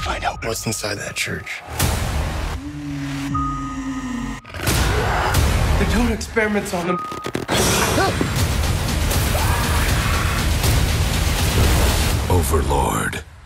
find out what's inside that church. They're doing experiments on them. Overlord.